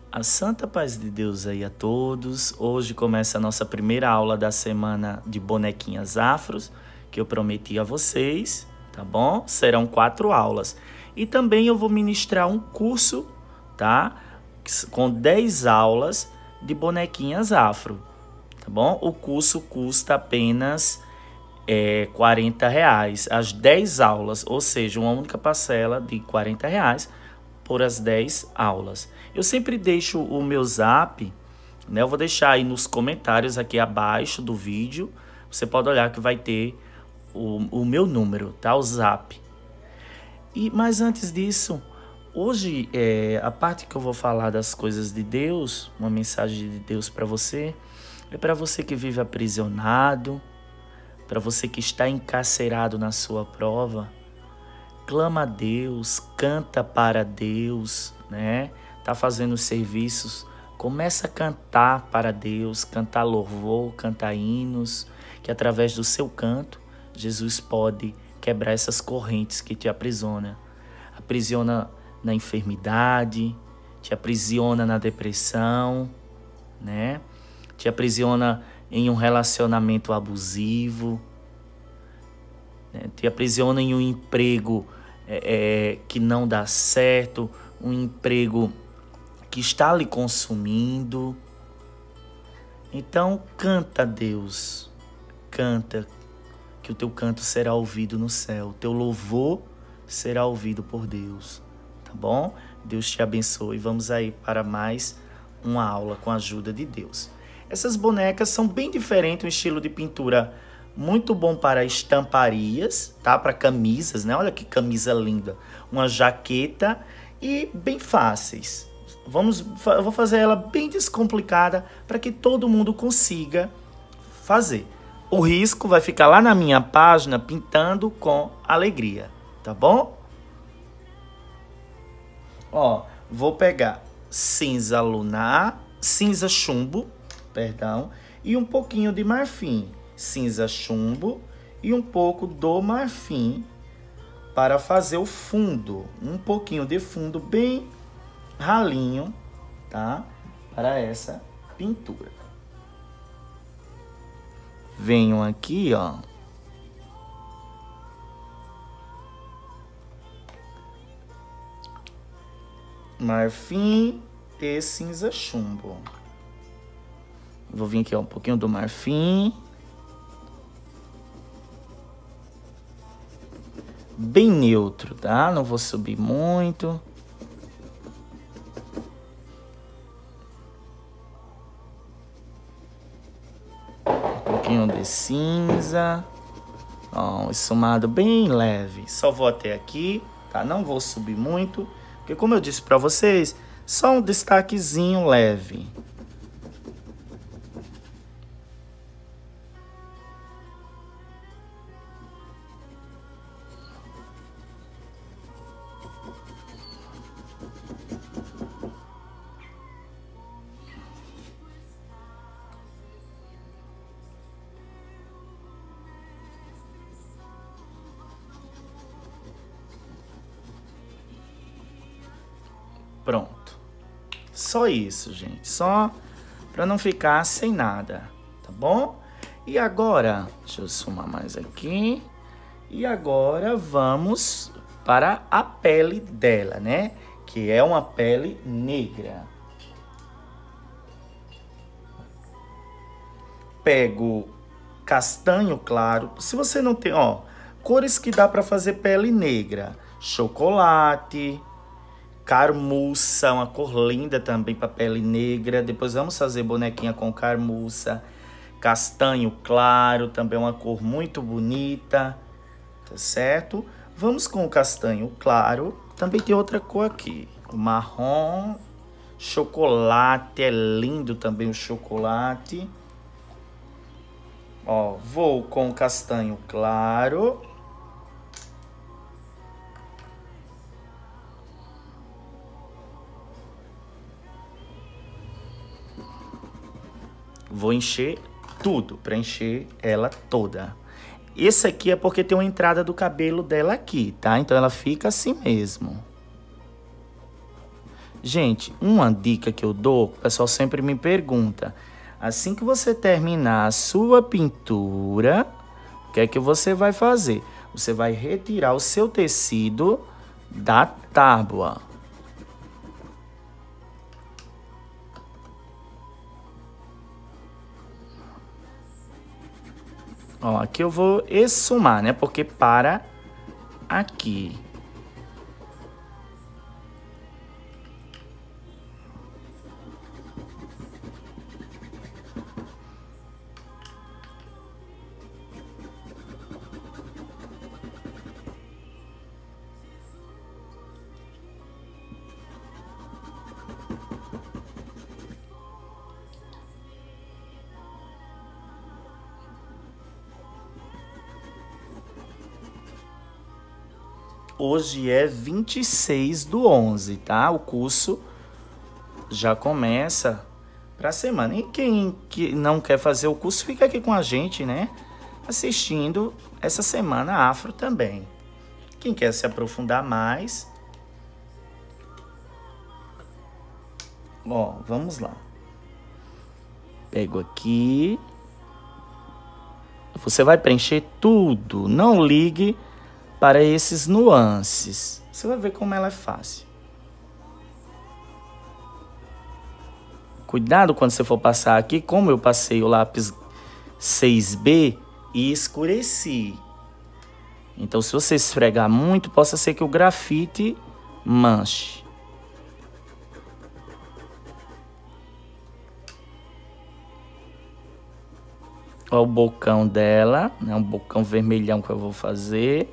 A santa paz de Deus aí a todos. Hoje começa a nossa primeira aula da semana de bonequinhas afros, que eu prometi a vocês, tá bom? Serão 4 aulas. E também eu vou ministrar um curso, tá? Com 10 aulas de bonequinhas afro, tá bom? O curso custa apenas R$40, as 10 aulas, ou seja, uma única parcela de R$40 por as 10 aulas. Eu sempre deixo o meu zap, né? Eu vou deixar aí nos comentários aqui abaixo do vídeo. Você pode olhar que vai ter o meu número, tá? O zap. Mas antes disso, hoje a parte que eu vou falar das coisas de Deus, uma mensagem de Deus para você, é para você que vive aprisionado, para você que está encarcerado na sua prova. Clama a Deus, canta para Deus, né? Tá fazendo os serviços, começa a cantar para Deus, cantar louvor, cantar hinos, que através do seu canto, Jesus pode quebrar essas correntes que te aprisionam. Aprisiona na enfermidade, te aprisiona na depressão, né? Te aprisiona em um relacionamento abusivo, né? Te aprisiona em um emprego que não dá certo, um emprego que está lhe consumindo. Então canta a Deus, canta, que o teu canto será ouvido no céu, o teu louvor será ouvido por Deus, tá bom? Deus te abençoe. Vamos aí para mais uma aula com a ajuda de Deus. Essas bonecas são bem diferentes, um estilo de pintura muito bom para estamparias, tá? Para camisas, né? Olha que camisa linda. Uma jaqueta e bem fáceis. Eu vou fazer ela bem descomplicada para que todo mundo consiga fazer. O risco vai ficar lá na minha página, Pintando com Alegria, tá bom? Ó, vou pegar cinza lunar, cinza chumbo, perdão, e um pouquinho de marfim. Cinza chumbo e um pouco do marfim para fazer o fundo. Um pouquinho de fundo bem ralinho, tá? Para essa pintura. Venho aqui, ó. Marfim e cinza chumbo. Vou vir aqui, ó, um pouquinho do marfim. Bem neutro, tá? Não vou subir muito. Um pouquinho de cinza. Ó, um esfumado bem leve. Só vou até aqui, tá? Não vou subir muito, porque como eu disse pra vocês, só um destaquezinho leve. Pronto. Só isso, gente. Só para não ficar sem nada, tá bom? E agora, deixa eu sumar mais aqui. E agora vamos para a pele dela, né? Que é uma pele negra. Pego castanho claro. Se você não tem, ó, cores que dá para fazer pele negra. Chocolate, carmuça, uma cor linda também para pele negra. Depois vamos fazer bonequinha com carmuça. Castanho claro, também uma cor muito bonita, tá certo? Vamos com o castanho claro. Também tem outra cor aqui, o marrom, chocolate, é lindo também o chocolate. Ó, vou com o castanho claro. Vou encher tudo, preencher ela toda. Esse aqui é porque tem uma entrada do cabelo dela aqui, tá? Então ela fica assim mesmo. Gente, uma dica que eu dou, o pessoal sempre me pergunta, assim que você terminar a sua pintura, o que é que você vai fazer? Você vai retirar o seu tecido da tábua. Ó, aqui eu vou esfumar, né? Porque para aqui. Hoje é 26/11, tá? O curso já começa pra semana. E quem que não quer fazer o curso, fica aqui com a gente, né? Assistindo essa semana afro também. Quem quer se aprofundar mais, ó, vamos lá. Pego aqui. Você vai preencher tudo. Não ligue para esses nuances. Você vai ver como ela é fácil. Cuidado quando você for passar aqui, como eu passei o lápis 6B e escureci. Então, se você esfregar muito, possa ser que o grafite manche. Olha o bocão dela, né? Um bocão vermelhão que eu vou fazer.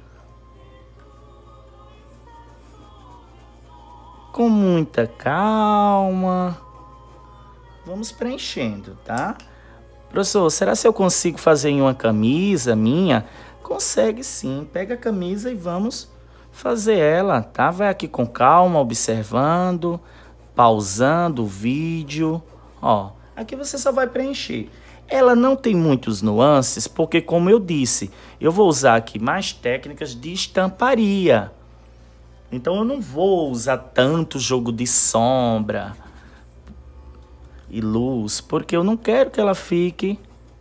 Com muita calma. Vamos preenchendo, tá? Professor, será que eu consigo fazer em uma camisa minha? Consegue sim. Pega a camisa e vamos fazer ela, tá? Vai aqui com calma, observando, pausando o vídeo. Ó, aqui você só vai preencher. Ela não tem muitos nuances, porque como eu disse, eu vou usar aqui mais técnicas de estamparia. Então eu não vou usar tanto jogo de sombra e luz, porque eu não quero que ela fique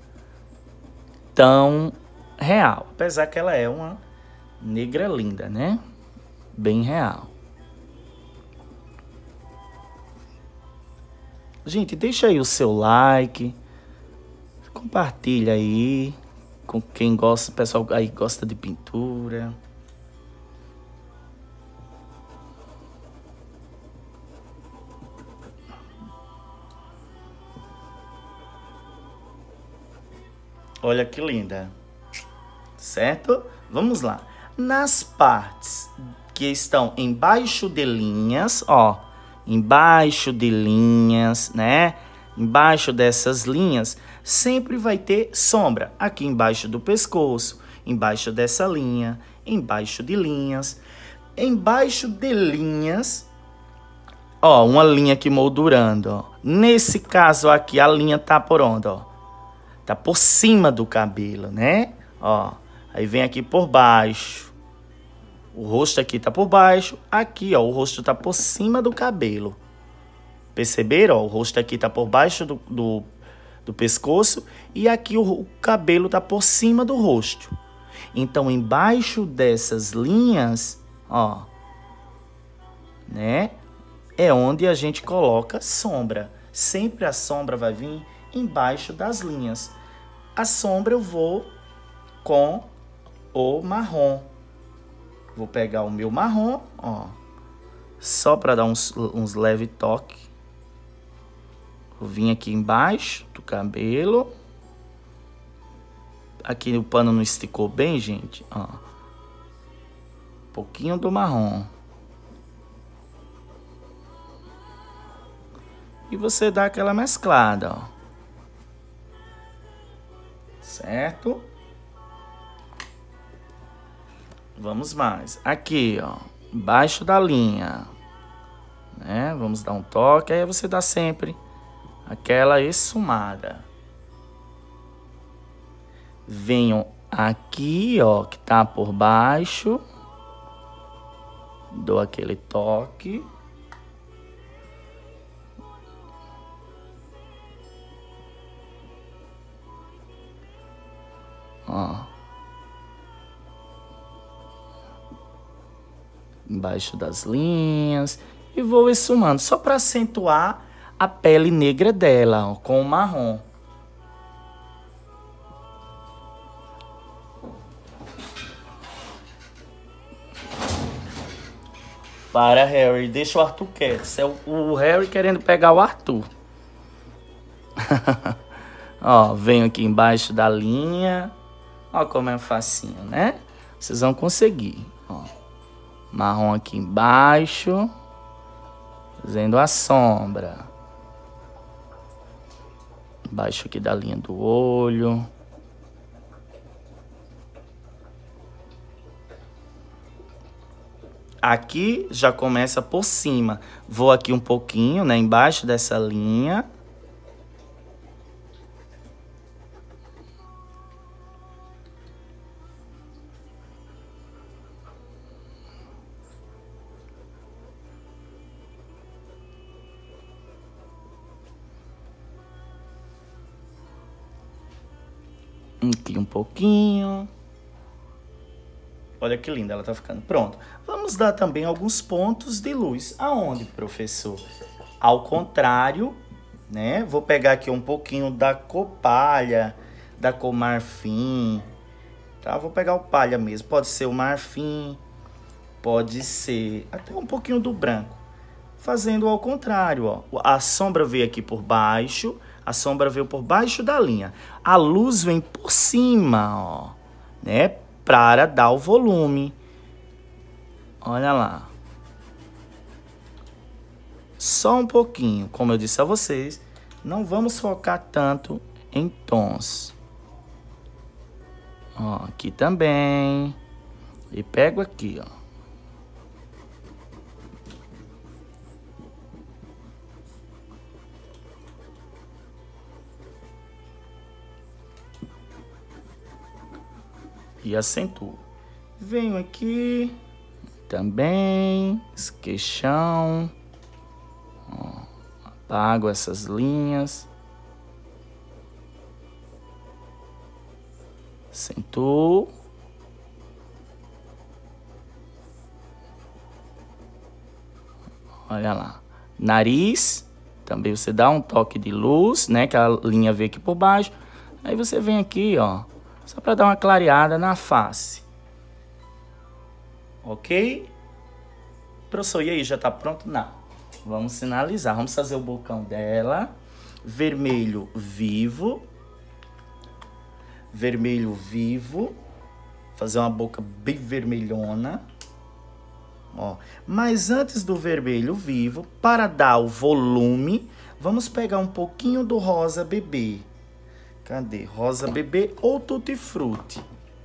tão real. Apesar que ela é uma negra linda, né? Bem real. Gente, deixa aí o seu like. Compartilha aí com quem gosta, o pessoal aí gosta de pintura. Olha que linda, certo? Vamos lá. Nas partes que estão embaixo de linhas, ó, embaixo de linhas, né? Embaixo dessas linhas, sempre vai ter sombra. Aqui embaixo do pescoço, embaixo dessa linha, embaixo de linhas. Embaixo de linhas, ó, uma linha aqui moldurando, ó. Nesse caso aqui, a linha tá por onde, ó? Tá por cima do cabelo, né? Ó, aí vem aqui por baixo. O rosto aqui tá por baixo. Aqui, ó, o rosto tá por cima do cabelo. Perceberam? Ó, o rosto aqui tá por baixo do pescoço. E aqui o cabelo tá por cima do rosto. Então, embaixo dessas linhas, ó, né? É onde a gente coloca sombra. Sempre a sombra vai vir embaixo das linhas. A sombra eu vou com o marrom. Vou pegar o meu marrom, ó, só para dar uns leve toque. Vou vir aqui embaixo do cabelo. Aqui o pano não esticou bem, gente, ó. Um pouquinho do marrom. E você dá aquela mesclada, ó. Certo? Vamos mais. Aqui, ó, embaixo da linha, né? Vamos dar um toque, aí você dá sempre aquela esfumada. Venho aqui, ó, que tá por baixo. Dou aquele toque. Ó. Embaixo das linhas. E vou esfumando, só para acentuar a pele negra dela, ó, com o marrom. Para, Harry, deixa o Arthur quieto. Isso é o Harry querendo pegar o Arthur. Ó, venho aqui embaixo da linha. Ó como é facinho, né? Vocês vão conseguir. Ó. Marrom aqui embaixo. Fazendo a sombra. Embaixo aqui da linha do olho. Aqui já começa por cima. Vou aqui um pouquinho, né? Embaixo dessa linha. Aqui um pouquinho. Olha que linda, ela tá ficando. Pronto. Vamos dar também alguns pontos de luz. Aonde, professor? Ao contrário, né? Vou pegar aqui um pouquinho da cor palha, da cor marfim, tá? Vou pegar o palha mesmo. Pode ser o marfim, pode ser até um pouquinho do branco. Fazendo ao contrário, ó. A sombra veio aqui por baixo, a sombra veio por baixo da linha. A luz vem por cima, ó, né? Para dar o volume. Olha lá. Só um pouquinho, como eu disse a vocês, não vamos focar tanto em tons. Ó, aqui também. E pego aqui, ó. E acentuo. Venho aqui também, esse queixão. Ó, apago essas linhas. Acentuo. Olha lá. Nariz, também você dá um toque de luz, né? Que a linha veio aqui por baixo. Aí você vem aqui, ó. Só para dar uma clareada na face. Ok? Professor, e aí, já tá pronto? Não. Vamos finalizar. Vamos fazer o bocão dela. Vermelho vivo. Vermelho vivo. Fazer uma boca bem vermelhona. Ó. Mas antes do vermelho vivo, para dar o volume, vamos pegar um pouquinho do rosa bebê. Cadê? Rosa bebê ou tutti frutti.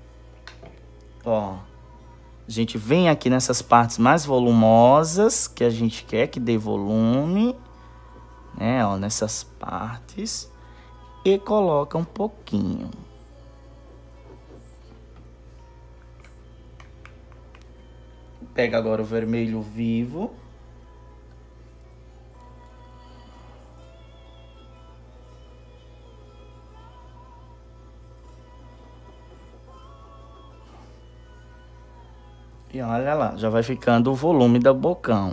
Ó. A gente vem aqui nessas partes mais volumosas, que a gente quer que dê volume, né? Ó, nessas partes. E coloca um pouquinho. Pega agora o vermelho vivo. E olha lá, já vai ficando o volume do bocão.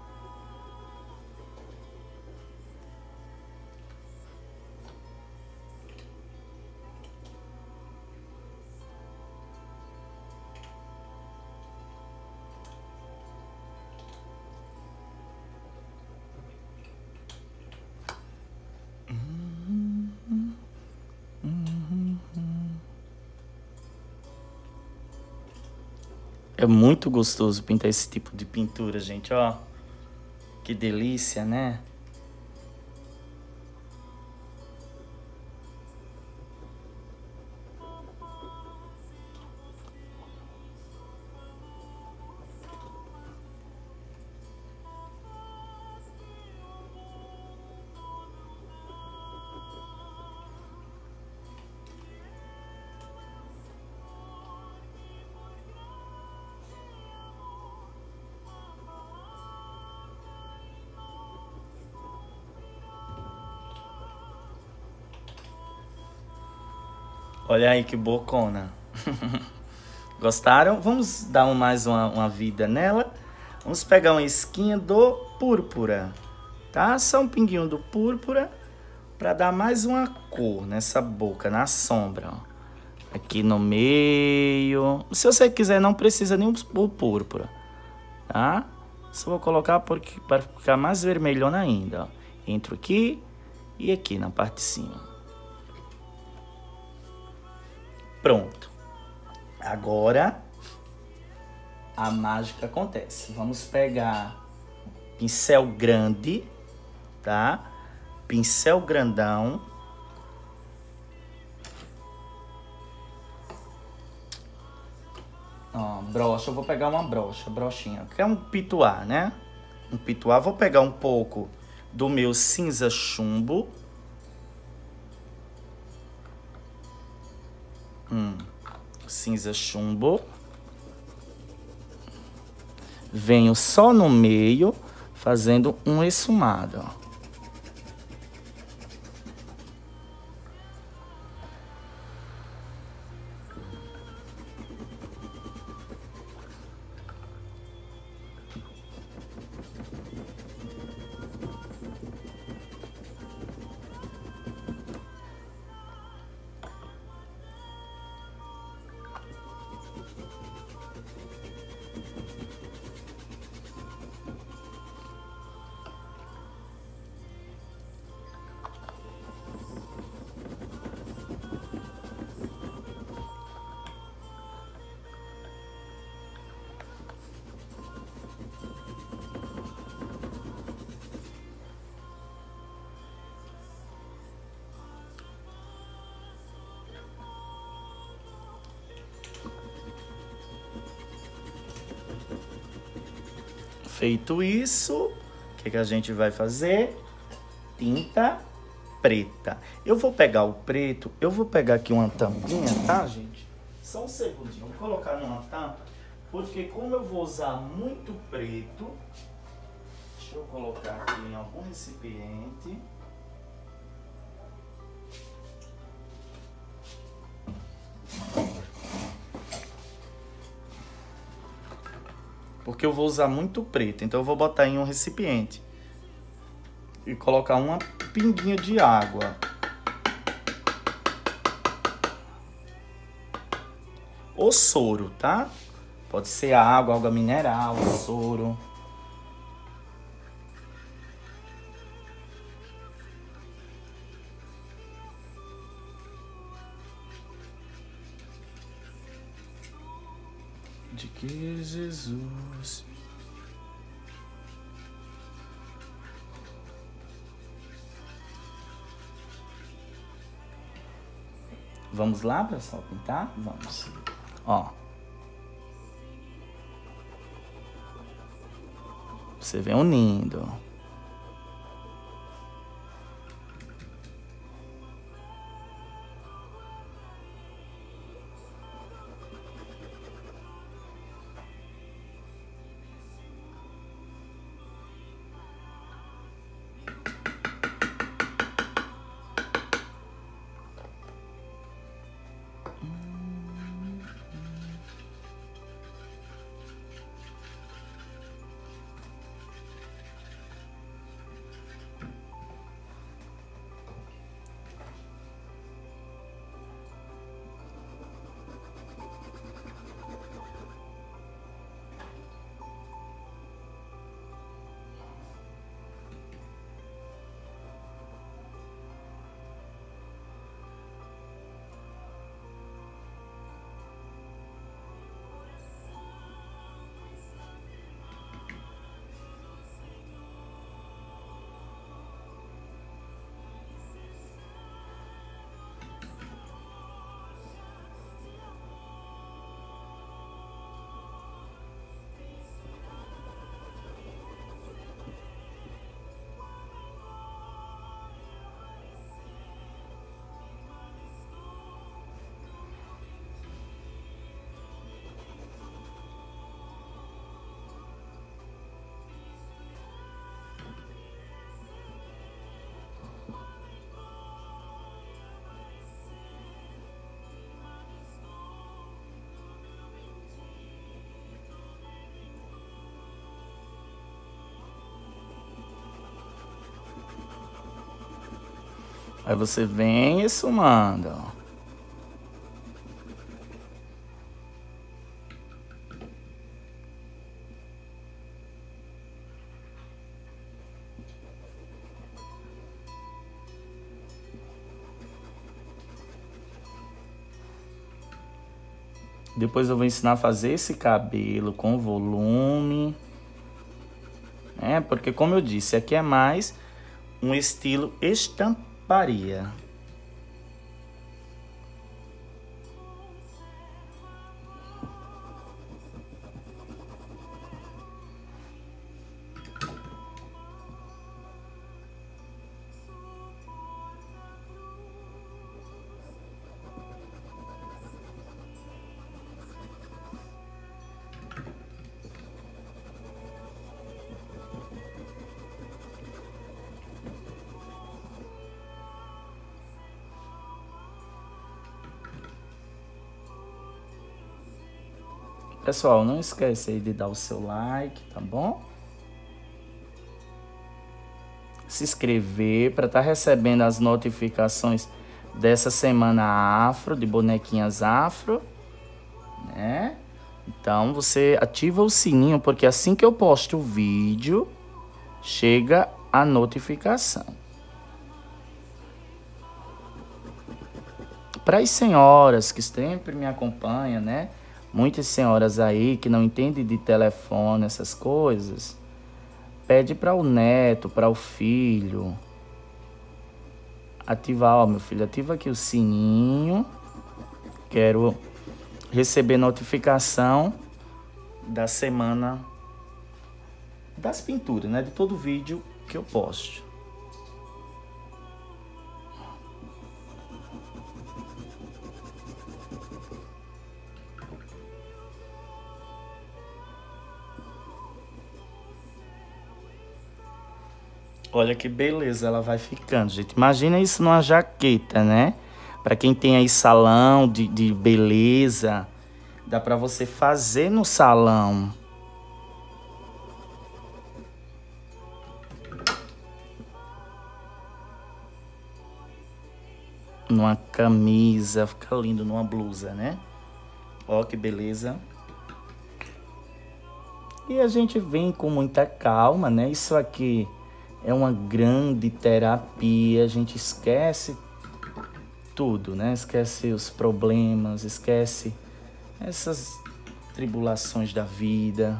É muito gostoso pintar esse tipo de pintura, gente, ó. Que delícia, né? Olha aí que bocona. Gostaram? Vamos dar mais uma vida nela. Vamos pegar uma esquinha do púrpura, tá? Só um pinguinho do púrpura para dar mais uma cor nessa boca, na sombra, ó. Aqui no meio. Se você quiser, não precisa nem o púrpura, tá? Só vou colocar porque para ficar mais vermelhona ainda, ó. Entro aqui e aqui na parte de cima. Pronto. Agora a mágica acontece. Vamos pegar pincel grande, tá? Pincel grandão. Ó, brocha, eu vou pegar uma brochinha. Que é um pituá, né? Um pituá. Vou pegar um pouco do meu cinza chumbo. Cinza chumbo. Venho só no meio, fazendo um esfumado, ó. Feito isso, o que a gente vai fazer? Tinta preta. Eu vou pegar o preto, eu vou pegar aqui uma tampinha, tá, gente? Só um segundinho, vou colocar numa tampa, porque como eu vou usar muito preto, deixa eu colocar aqui em algum recipiente. Porque eu vou usar muito preto, então eu vou botar em um recipiente e colocar uma pinguinha de água. Ou soro, tá? Pode ser água mineral, soro. De que Jesus... Vamos lá, pessoal, pintar? Vamos. Ó. Você vem unindo. Aí você vem esfumando, ó. Depois eu vou ensinar a fazer esse cabelo com volume. Porque como eu disse, aqui é mais um estilo estamparia. Pessoal, não esquece aí de dar o seu like, tá bom? Se inscrever para estar recebendo as notificações dessa semana afro, de bonequinhas afro, né? Então você ativa o sininho, porque assim que eu posto o vídeo, chega a notificação. Para as senhoras que sempre me acompanham, né? Muitas senhoras aí que não entendem de telefone, essas coisas, pede para o neto, para o filho ativar, ó, meu filho, ativa aqui o sininho. Quero receber notificação da semana das pinturas, né? De todo vídeo que eu posto. Olha que beleza ela vai ficando, gente. Imagina isso numa jaqueta, né? Para quem tem aí salão de beleza, dá para você fazer no salão. Numa camisa, fica lindo numa blusa, né? Ó que beleza. E a gente vem com muita calma, né? Isso aqui é uma grande terapia, a gente esquece tudo, né? Esquece os problemas, esquece essas tribulações da vida.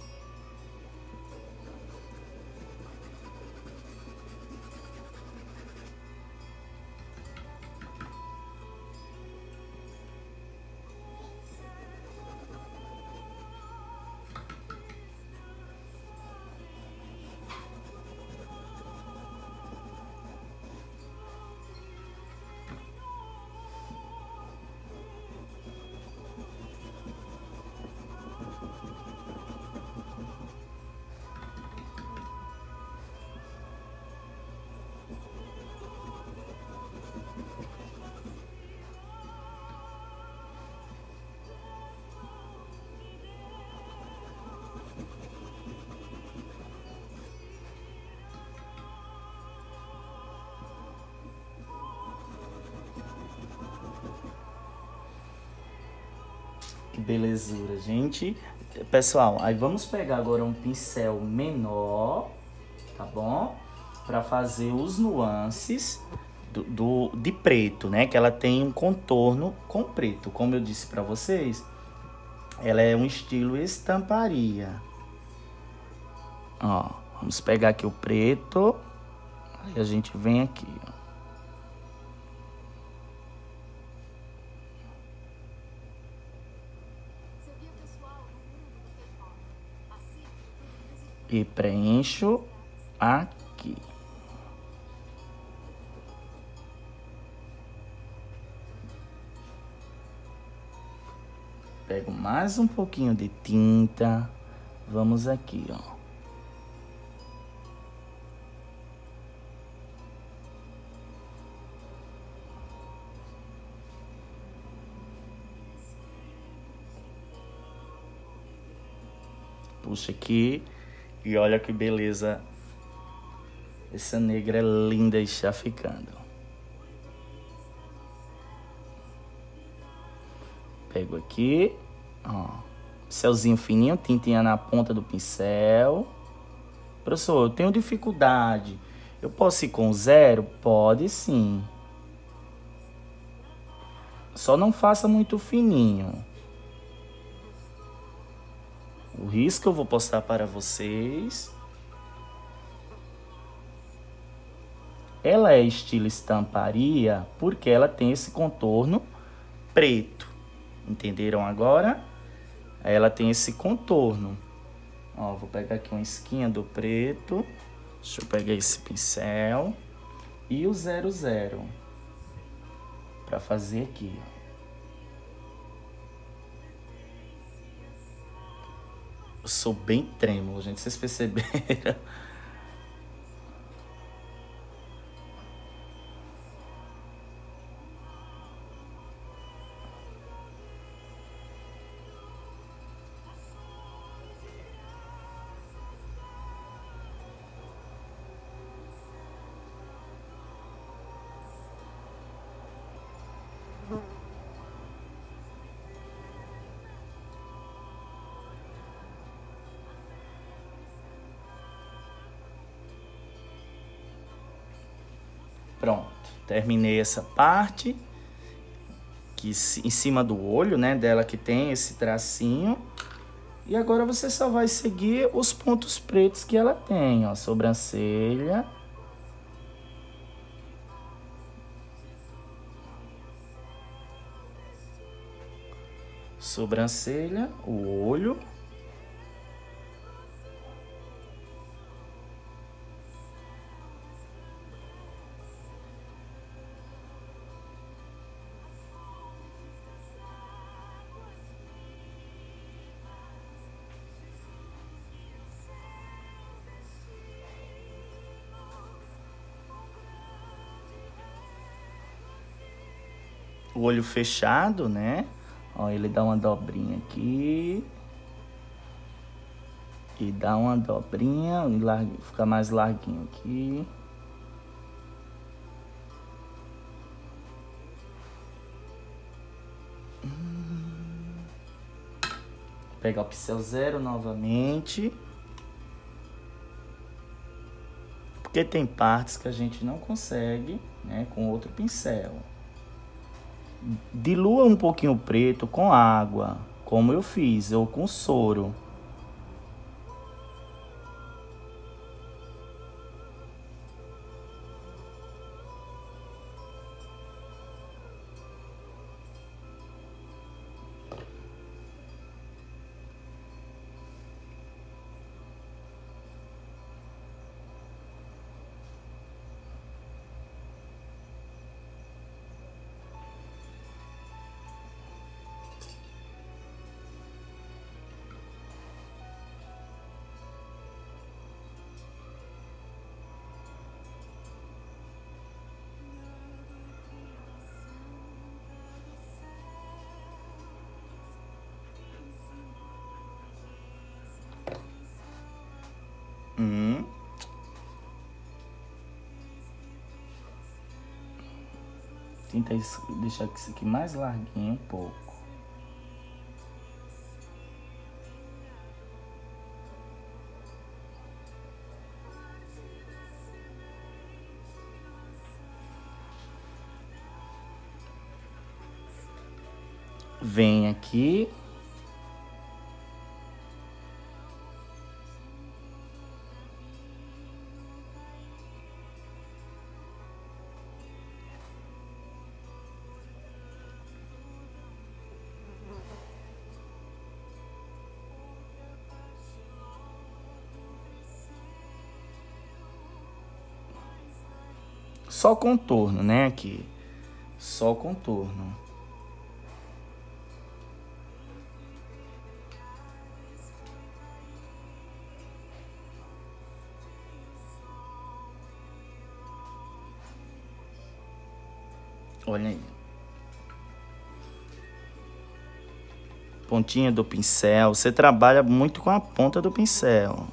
Que belezura, gente. Pessoal, aí vamos pegar agora um pincel menor, tá bom? Para fazer os nuances de preto, né? Que ela tem um contorno com preto. Como eu disse para vocês, ela é um estilo estamparia. Ó, vamos pegar aqui o preto. Aí a gente vem aqui, ó. E preencho aqui. Pego mais um pouquinho de tinta. Vamos aqui, ó. Puxa aqui. E olha que beleza. Essa negra é linda e está ficando. pego aqui, ó, pincelzinho fininho, tintinha na ponta do pincel. Professor, eu tenho dificuldade. Eu posso ir com 0? Pode sim. Só não faça muito fininho. O risco eu vou postar para vocês. Ela é estilo estamparia porque ela tem esse contorno preto. Entenderam agora? Ela tem esse contorno. Ó, vou pegar aqui uma esquinha do preto. Deixa eu pegar esse pincel. E o 00. Para fazer aqui, ó. Eu sou bem trêmulo, gente. Vocês perceberam? Pronto, terminei essa parte que em cima do olho, né, dela que tem esse tracinho. E agora você só vai seguir os pontos pretos que ela tem, ó, sobrancelha. Sobrancelha, o olho. O olho fechado, né? Ó, ele dá uma dobrinha aqui. E dá uma dobrinha, fica mais larguinho aqui. Pegar o pincel 0 novamente. Porque tem partes que a gente não consegue, né, com outro pincel. Dilua um pouquinho o preto com água, como eu fiz, ou com soro. Tenta deixar isso aqui mais larguinho um pouco. Vem aqui. Só contorno, né, aqui. Só contorno. Olha aí. Pontinha do pincel. Você trabalha muito com a ponta do pincel.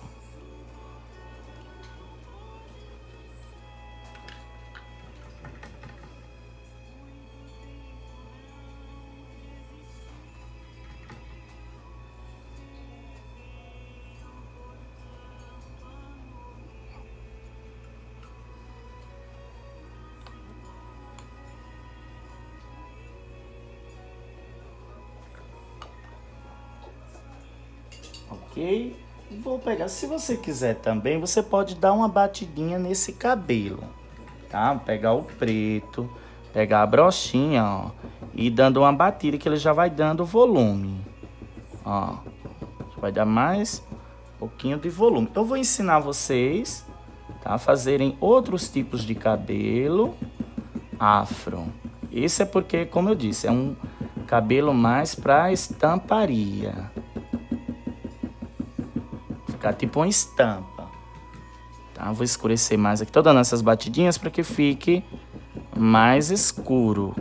Ok? Vou pegar, se você quiser também, você pode dar uma batidinha nesse cabelo, tá? Pegar o preto, pegar a brochinha, ó, e dando uma batida que ele já vai dando volume, ó. Vai dar mais um pouquinho de volume. Eu vou ensinar vocês, tá, a fazerem outros tipos de cabelo afro. Esse é porque, como eu disse, é um cabelo mais para estamparia. Ficar tipo uma estampa. Tá? Vou escurecer mais aqui. Tô dando essas batidinhas para que fique mais escuro.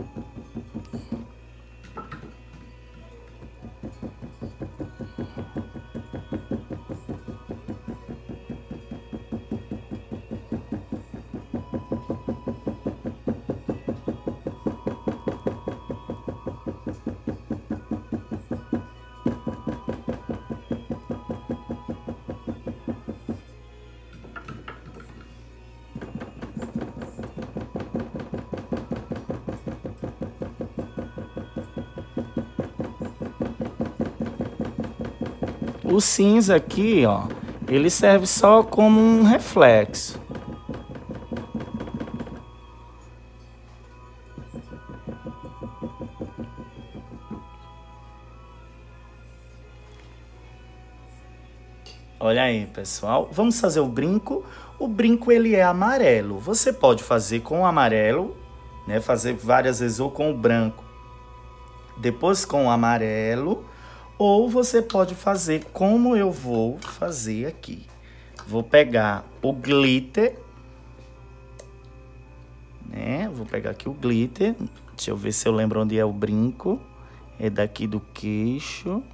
O cinza aqui, ó, ele serve só como um reflexo. Olha aí, pessoal. Vamos fazer o brinco. O brinco, ele é amarelo. Você pode fazer com o amarelo, né? Fazer várias vezes ou com o branco, depois com o amarelo. Ou você pode fazer como eu vou fazer aqui. Vou pegar o glitter, né? Vou pegar aqui o glitter. Deixa eu ver se eu lembro onde é o brinco. É daqui do queixo.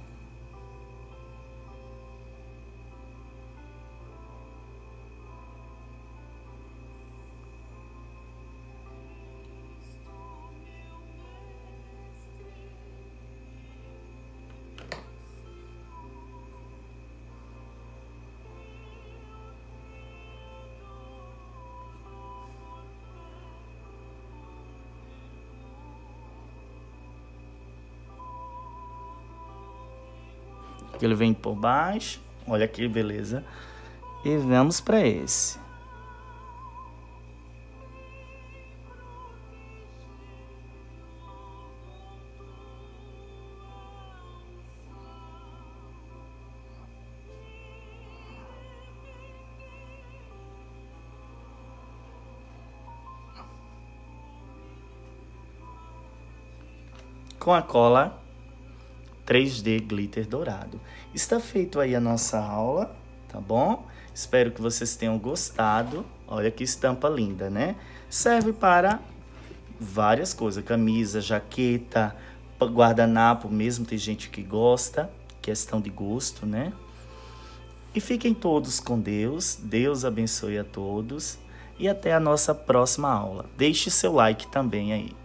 Ele vem por baixo, olha que beleza. E vamos para esse. Com a cola 3D glitter dourado. Está feito aí a nossa aula, tá bom? Espero que vocês tenham gostado. Olha que estampa linda, né? Serve para várias coisas, camisa, jaqueta, guardanapo mesmo, tem gente que gosta, questão de gosto, né? E fiquem todos com Deus, Deus abençoe a todos e até a nossa próxima aula. Deixe seu like também aí.